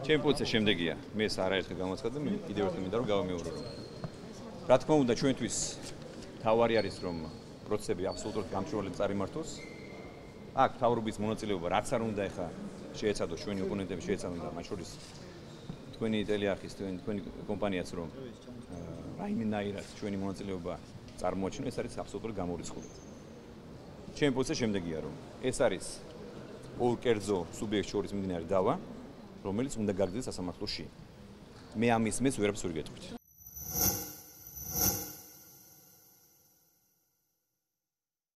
ჩემი პოზიცია შემდეგია. მე ეს არაერთხელ გამოვაცხადე, კიდევ ერთხელ მინდა რომ გავამეორო რომ რა თქმა უნდა ჩვენთვის თავარი არის რომ პროცესები აბსოლუტურად გამჭვირვალედ წარიმართოს. აქ თავრობის მონაწილეობა რაც არ უნდა ეხა შეეცადოს ჩვენი ოპონენტები შეეცადონ და მათ შორის თქვენი ტელეარხის თქვენი კომპანიაც რომ რაიმენაირად ჩვენი მონაწილეობა წარმოაჩინო, ეს არის აბსოლუტურად გამორიცხული. ჩემი პოზიცია შემდეგია რომ ეს არის ორ კერძო სუბიექტს შორის მიმდინარე დავა, რომელიც უნდა გაგრძელდეს სასამართლოში. მე ამის მეს ვერაფერს ვერ გეტყვით.